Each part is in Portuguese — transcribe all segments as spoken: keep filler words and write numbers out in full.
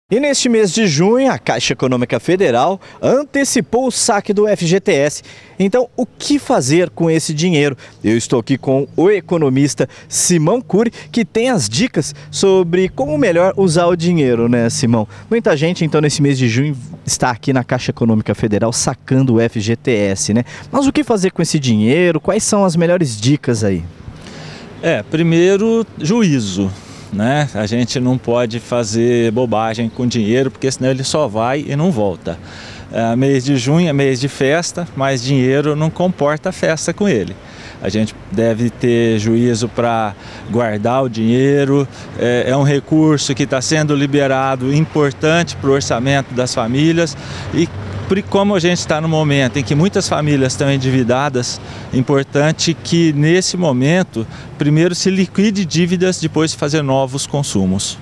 E neste mês de junho, a Caixa Econômica Federal antecipou o saque do F G T S. Então, o que fazer com esse dinheiro? Eu estou aqui com o economista Simão Cury, que tem as dicas sobre como melhor usar o dinheiro, né, Simão? Muita gente, então, nesse mês de junho, está aqui na Caixa Econômica Federal sacando o F G T S, né? Mas o que fazer com esse dinheiro? Quais são as melhores dicas aí? É, primeiro, juízo. Né? A gente não pode fazer bobagem com dinheiro, porque senão ele só vai e não volta. É, mês de junho é mês de festa, mas dinheiro não comporta festa com ele. A gente deve ter juízo para guardar o dinheiro, é, é um recurso que está sendo liberado, importante para o orçamento das famílias e como a gente está no momento em que muitas famílias estão endividadas, é importante que nesse momento, primeiro se liquide dívidas, depois fazer novos consumos.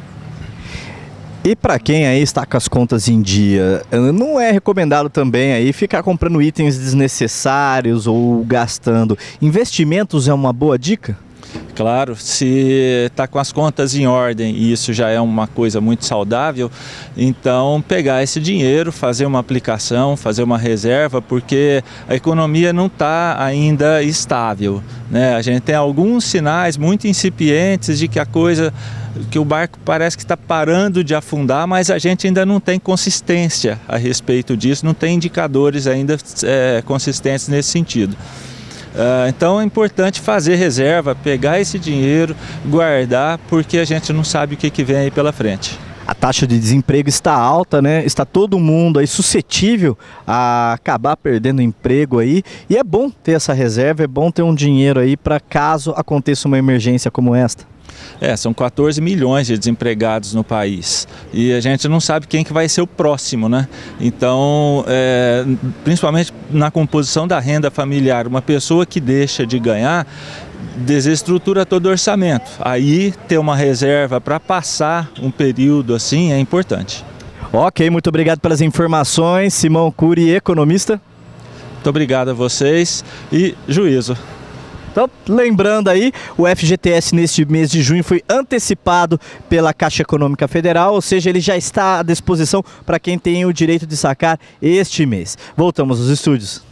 E para quem aí está com as contas em dia, não é recomendado também aí ficar comprando itens desnecessários ou gastando. Investimentos é uma boa dica? Claro, se está com as contas em ordem e isso já é uma coisa muito saudável, então pegar esse dinheiro, fazer uma aplicação, fazer uma reserva, porque a economia não está ainda estável, né? A gente tem alguns sinais muito incipientes de que a coisa, que o barco parece que está parando de afundar, mas a gente ainda não tem consistência a respeito disso, não tem indicadores ainda é, consistentes nesse sentido. Uh, então é importante fazer reserva, pegar esse dinheiro, guardar, porque a gente não sabe o que, que vem aí pela frente. A taxa de desemprego está alta, né? Está todo mundo aí suscetível a acabar perdendo emprego aí. E é bom ter essa reserva, é bom ter um dinheiro aí para caso aconteça uma emergência como esta. É, são quatorze milhões de desempregados no país e a gente não sabe quem que vai ser o próximo, né? Então, é, principalmente na composição da renda familiar, uma pessoa que deixa de ganhar desestrutura todo o orçamento. Aí ter uma reserva para passar um período assim é importante. Ok, muito obrigado pelas informações, Simão Cury, economista. Muito obrigado a vocês e juízo. Então, lembrando aí, o F G T S neste mês de junho foi antecipado pela Caixa Econômica Federal, ou seja, ele já está à disposição para quem tem o direito de sacar este mês. Voltamos aos estúdios.